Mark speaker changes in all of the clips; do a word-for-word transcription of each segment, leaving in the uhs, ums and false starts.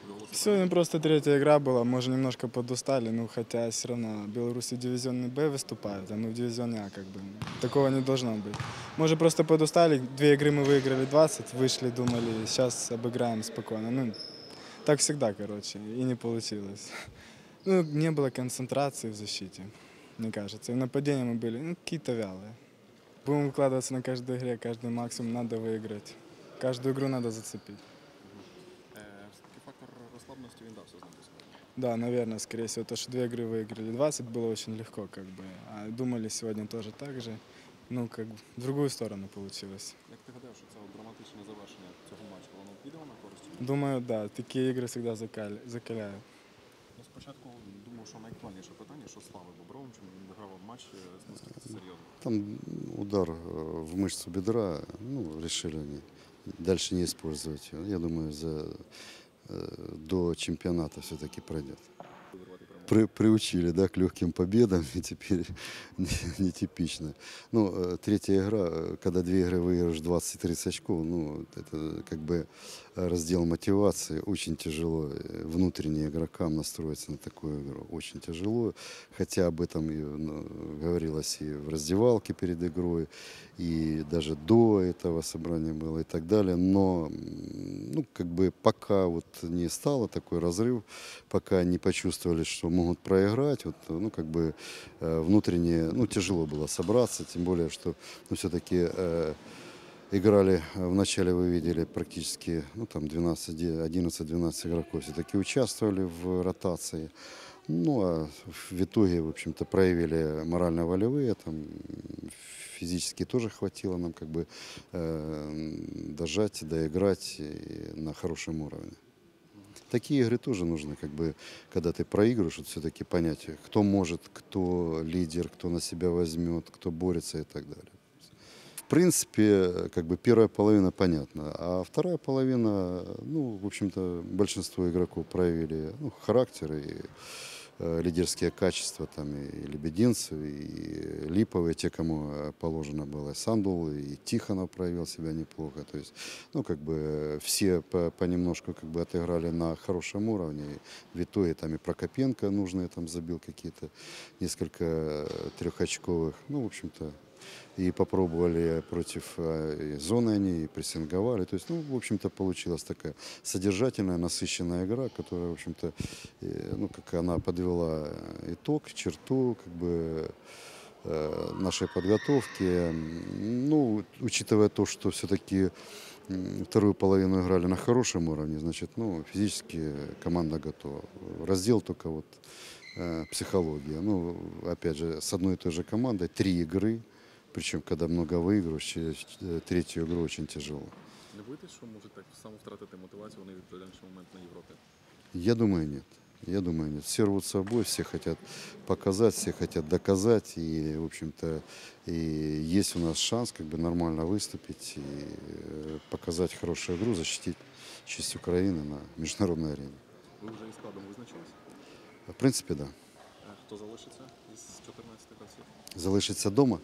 Speaker 1: Сегодня просто третья игра была, может, немножко подустали, но хотя все равно белорусы в дивизионе Б выступают, а мы в дивизионе А, как бы. Такого не должно быть. Может, просто подустали, две игры мы выиграли двадцать, вышли, думали, сейчас обыграем спокойно. Ну, так всегда, короче, и не получилось. Ну, не было концентрации в защите, мне кажется. И в нападении мы были, ну, какие-то вялые. Будем выкладываться на каждой игре, каждый максимум надо выиграть. Каждую игру надо зацепить.
Speaker 2: Все-таки фактор розслабленості він дався з нами сьогодні.
Speaker 1: Да, наверное, скорее всего, то, что две игры выиграли двадцать, было очень легко, как бы. А думали сегодня тоже так же. Ну, как бы, в другую сторону получилось.
Speaker 2: Як ти гадаєш, що це от драматичне завершення цього матчу, воно піде на користь?
Speaker 1: Думаю, да, такие игры всегда закаля- закаляют.
Speaker 2: Я спочатку думав, що найактуальніше питання, що Слави Бобровим, чому він виграв матч, наскільки це серйозно.
Speaker 3: Там удар э, в мышцу бедра, ну, решили они дальше не использовать его. Я думаю, за, э, до чемпионата все-таки пройдет.
Speaker 2: Вирвати перемогу.
Speaker 3: При, приучили, да, к легким победам, и теперь нетипично. Ну, э, третья игра, э, когда две игры выиграешь двадцать-тридцать очков, ну, это как бы раздел мотивации. Очень тяжело э, внутренне игрокам настроиться на такую игру. Очень тяжело. Хотя об этом и, ну, говорилось и в раздевалке перед игрой, и даже до этого собрания было и так далее. Но, м, ну, как бы пока вот не стало такой разрыв, пока не почувствовали, что могут проиграть, вот, ну, как бы э, внутренне, ну, тяжело было собраться, тем более, что, ну, все-таки э, играли, э, вначале вы видели практически, ну, там двенадцать, одиннадцать-двенадцать игроков все-таки участвовали в ротации. Ну, а в итоге, в общем-то, проявили морально-волевые, там, физически тоже хватило нам, как бы, э, дожать, доиграть и на хорошем уровне. Такие игры тоже нужны, как бы, когда ты проигрываешь, вот все-таки понять, кто может, кто лидер, кто на себя возьмет, кто борется и так далее. В принципе, как бы первая половина понятна, а вторая половина, ну, в общем-то, большинство игроков проявили, ну, характер и э, лидерские качества, там, и Лебединцев, и Липовые, те, кому э, положено было, и Сандул, и Тихонов проявил себя неплохо, то есть, ну, как бы, все по- понемножку, как бы, отыграли на хорошем уровне, и в итоге, там, и Прокопенко нужные, там, забил какие-то несколько э, трехочковых, ну, в общем-то, и попробовали против э, и зоны они, и прессинговали. То есть, ну, в общем-то, получилась такая содержательная, насыщенная игра, которая, в общем-то, э, ну, как она подвела итог, черту, как бы, э, нашей подготовки. М, Ну, учитывая то, что все-таки вторую половину играли на хорошем уровне, значит, ну, физически команда готова. Раздел только вот э, психология. Ну, опять же, с одной и той же командой три игры, причем, когда много выигрываешь, через э, третью игру очень тяжело.
Speaker 2: Не боїтесь, що можуть так само втратити мотивацію вони від інший момент на Європі?
Speaker 3: Я думаю, нет. Я думаю, нет. Все рвутся в бой, все хотят показать, все хотят доказать. И, в общем-то, и есть у нас шанс как бы нормально выступить и э, показать хорошую игру, защитить честь Украины на международной арене.
Speaker 2: Ви вже із складом визначились?
Speaker 3: В принципе, да.
Speaker 2: Е, Хто залишиться із чотирнадцяти гравців?
Speaker 3: Залишиться дома.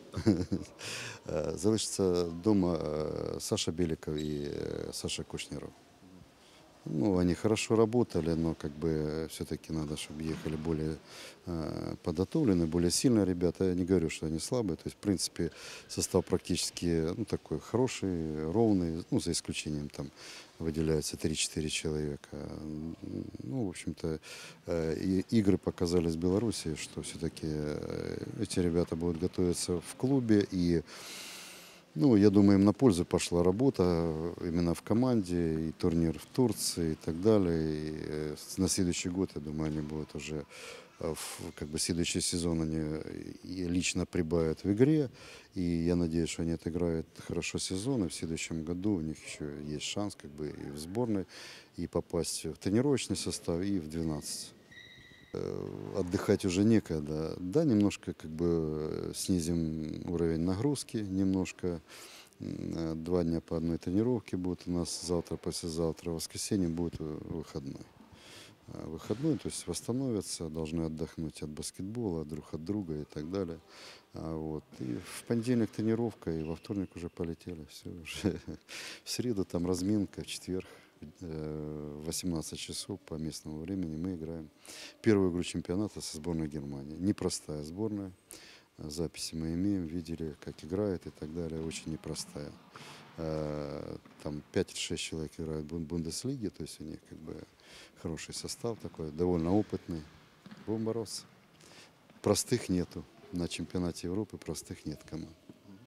Speaker 3: Э, Залишится дома э, Саша Беликов и э, Саша Кушнеров. Ну, они хорошо работали, но как бы все-таки надо, чтобы ехали более э, подготовленные, более сильные ребята. Я не говорю, что они слабые. То есть, в принципе, состав практически, ну, такой хороший, ровный. Ну, за исключением там выделяются три-четыре человека. Ну, в общем-то, э, и игры показали с Белоруссией, что все-таки э, эти ребята будут готовиться в клубе. И, ну, я думаю, им на пользу пошла работа именно в команде, и турнир в Турции и так далее. И э, на следующий год, я думаю, они будут уже, э, в, как бы, следующий сезон они и лично прибавят в игре. И я надеюсь, что они отыграют хорошо сезон, и в следующем году у них еще есть шанс как бы и в сборной, и попасть в тренировочный состав, и в двенадцать. Отдыхать уже некогда. Да, немножко как бы снизим уровень нагрузки, немножко. М, Два дня по одной тренировке будет у нас завтра, послезавтра. В воскресенье будет э, выходной. А Выходной, то есть восстановятся, должны отдохнуть от баскетбола, друг от друга и так далее. А вот. И в понедельник тренировка, и во вторник уже полетели. Все, уже в среду там разминка, в четверг э, в восемнадцать часов по местному времени мы играем первую игру чемпионата со сборной Германии. Непростая сборная. Записи мы имеем, видели, как играет и так далее. Очень непростая. Э, Там пять-шесть человек играют в Бун- Бундеслиге, то есть у них как бы хороший состав такой, довольно опытный. Будем бороться. Простых нету. На чемпионате Европы простых нет команд.